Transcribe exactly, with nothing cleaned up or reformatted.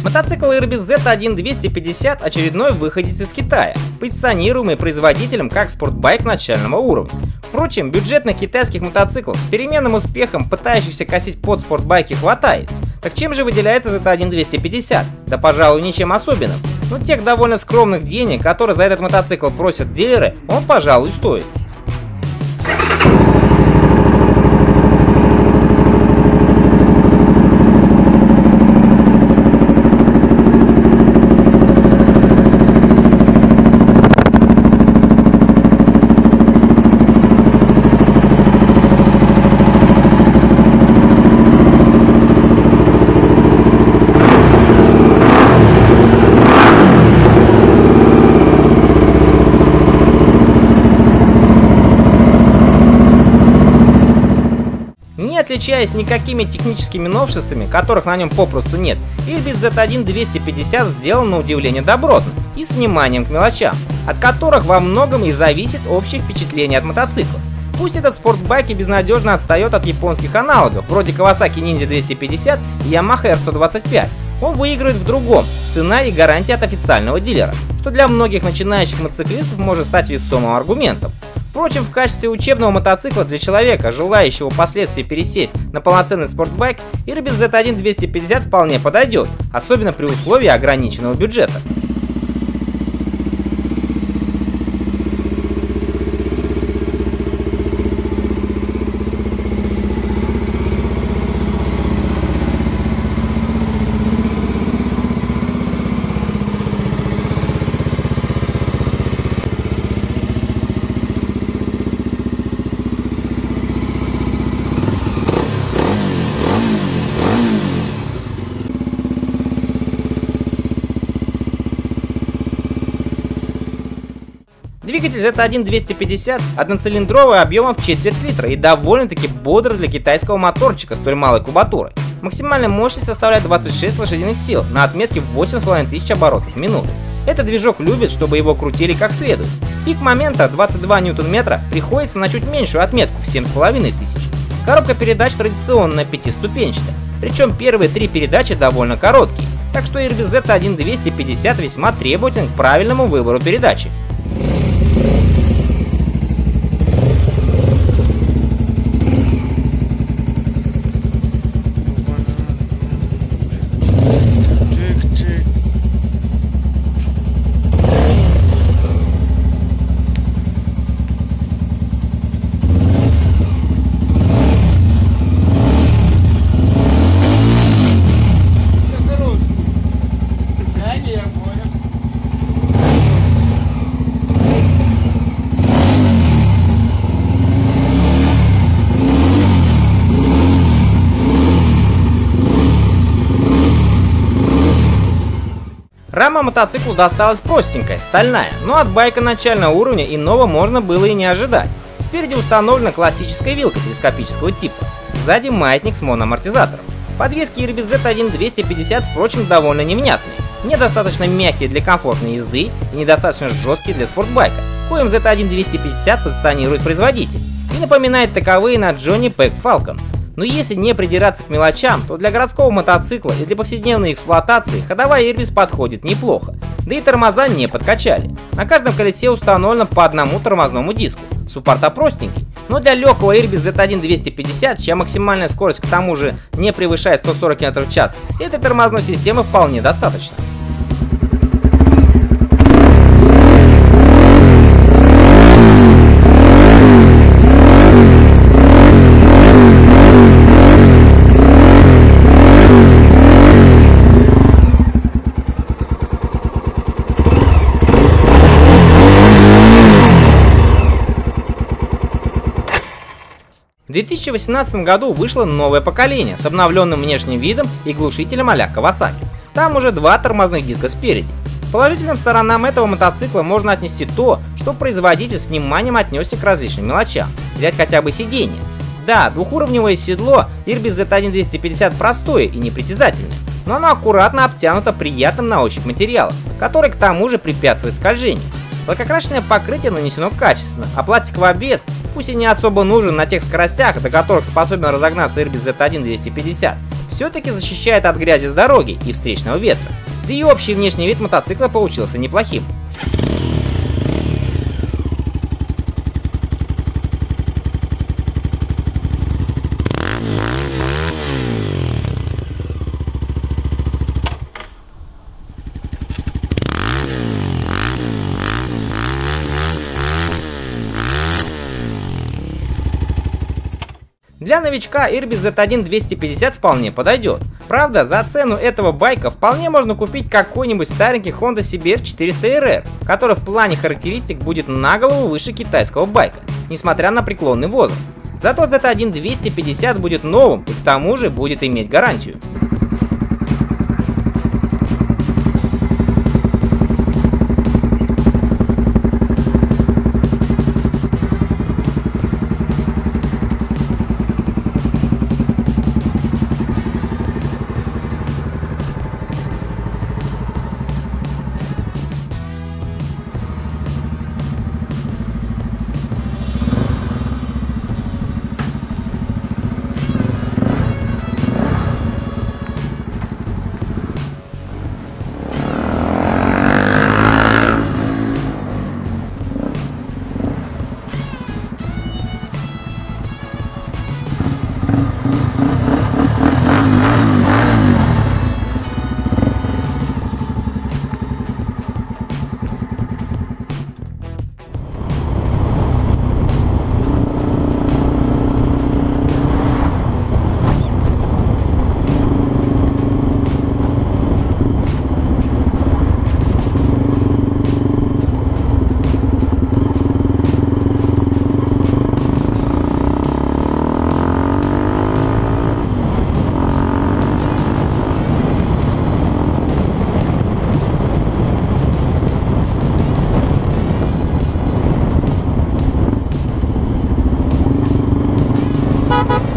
Мотоцикл Irbis зет один двести пятьдесят очередной выходец из Китая, позиционируемый производителем как спортбайк начального уровня. Впрочем, бюджетных китайских мотоциклов с переменным успехом, пытающихся косить под спортбайки, хватает. Так чем же выделяется зет один двести пятьдесят? Да, пожалуй, ничем особенным. Но тех довольно скромных денег, которые за этот мотоцикл просят дилеры, он, пожалуй, стоит. Не отличаясь никакими техническими новшествами, которых на нем попросту нет, Irbis зет один двести пятьдесят сделан на удивление добротно и с вниманием к мелочам, от которых во многом и зависит общее впечатление от мотоцикла. Пусть этот спортбайк и безнадежно отстает от японских аналогов, вроде Kawasaki Ninja двести пятьдесят и Yamaha эр сто двадцать пять, он выигрывает в другом – цена и гарантия от официального дилера, что для многих начинающих мотоциклистов может стать весомым аргументом. Впрочем, в качестве учебного мотоцикла для человека, желающего впоследствии пересесть на полноценный спортбайк, Irbis зет один двести пятьдесят вполне подойдет, особенно при условии ограниченного бюджета. Двигатель зет один двести пятьдесят одноцилиндровый объемом в четверть литра и довольно-таки бодр для китайского моторчика столь малой кубатуры. Максимальная мощность составляет двадцать шесть лошадиных сил на отметке восемь с половиной тысяч оборотов в минуту. Этот движок любит, чтобы его крутили как следует. Пик момента двадцать два ньютон-метра приходится на чуть меньшую отметку в семь с половиной тысяч. Коробка передач традиционная пятиступенчатая, причем первые три передачи довольно короткие, так что Irbis зет один двести пятьдесят весьма требователен к правильному выбору передачи. Рама мотоциклу досталась простенькая, стальная, но от байка начального уровня иного можно было и не ожидать. Спереди установлена классическая вилка телескопического типа, сзади маятник с моноамортизатором. Подвески Irbis зет один двести пятьдесят, впрочем, довольно невнятные, недостаточно мягкие для комфортной езды и недостаточно жесткие для спортбайка, коим зет один двести пятьдесят позиционирует производитель, и напоминает таковые на Johnny Pack Falcon. Но если не придираться к мелочам, то для городского мотоцикла и для повседневной эксплуатации ходовая Irbis подходит неплохо, да и тормоза не подкачали. На каждом колесе установлено по одному тормозному диску, суппорта простенький, но для легкого Irbis зет один двести пятьдесят, чья максимальная скорость к тому же не превышает сто сорок километров в час, этой тормозной системы вполне достаточно. В две тысячи восемнадцатом году вышло новое поколение с обновленным внешним видом и глушителем а-ля Kawasaki. Там уже два тормозных диска спереди. К положительным сторонам этого мотоцикла можно отнести то, что производитель с вниманием отнесся к различным мелочам. Взять хотя бы сиденье. Да, двухуровневое седло Irbis зет один двести пятьдесят простое и непритязательное, но оно аккуратно обтянуто приятным на ощупь материалом, который к тому же препятствует скольжению. Лакокрашенное покрытие нанесено качественно, а пластиковый обвес, Пусть и не особо нужен на тех скоростях, до которых способен разогнаться Ирбис зет один двести пятьдесят, все-таки защищает от грязи с дороги и встречного ветра. Да и общий внешний вид мотоцикла получился неплохим. Для новичка Ирбис зет один двести пятьдесят вполне подойдет. Правда, за цену этого байка вполне можно купить какой-нибудь старенький Honda си би эр четыреста эр эр, который в плане характеристик будет на голову выше китайского байка, несмотря на преклонный возраст. Зато зет один двести пятьдесят будет новым и к тому же будет иметь гарантию. Bye.